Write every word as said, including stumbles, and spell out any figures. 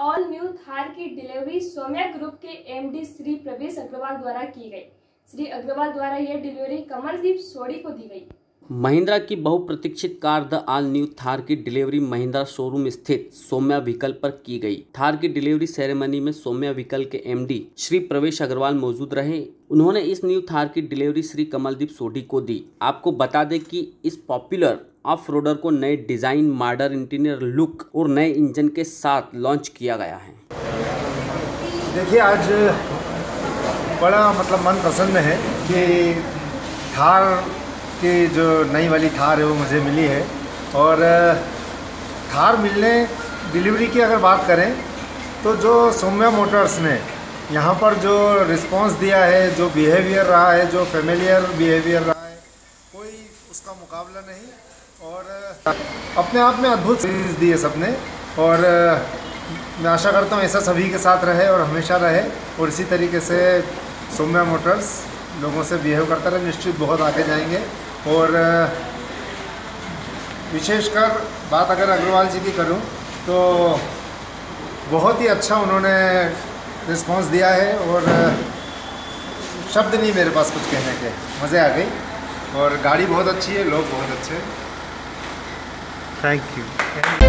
All new Thar की delivery Saumya group के MD Shri Pravesh Agarwal द्वारा की गई। श्री अग्रवाल द्वारा यह डिलीवरी कमलदीप सोडी को दी गई। महिंद्रा की बहुप्रतीक्षित car the all new Thar की डिलीवरी महिंद्रा शोरूम स्थित सौम्या व्हीकल पर की गई। थार की डिलीवरी सेरेमनी में सौम्या व्हीकल के एमडी श्री प्रवेश अग्रवाल मौजूद रहे। उन्होंने इस न्यू थार की डिलीवरी श्री कमलदीप सोडी को दी। आपको बता दें कि इस पॉपुलर ऑफ रोडर को नए डिजाइन, मॉडर्न इंटीरियर लुक और नए इंजन के साथ लॉन्च किया गया है। देखिए, आज बड़ा मतलब मन प्रसन्न है कि थार की जो नई वाली थार है वो मुझे मिली है। और थार मिलने डिलीवरी की अगर बात करें तो जो सौम्या मोटर्स ने यहाँ पर जो रिस्पांस दिया है, जो बिहेवियर रहा है, जो फेमिलियर बिहेवियर रहा है, कोई उसका मुकाबला नहीं। और अपने आप में अद्भुत सीरीज़ दी है सबने। और मैं आशा करता हूँ ऐसा सभी के साथ रहे और हमेशा रहे, और इसी तरीके से सौम्या मोटर्स लोगों से बिहेव करता रहे। निश्चित बहुत आगे जाएंगे। और विशेषकर बात अगर अग्रवाल जी की करूं तो बहुत ही अच्छा उन्होंने रिस्पांस दिया है, और शब्द नहीं मेरे पास कुछ कहने के, मज़े आ गई। और गाड़ी बहुत अच्छी है, लोग बहुत अच्छे हैं। Thank you.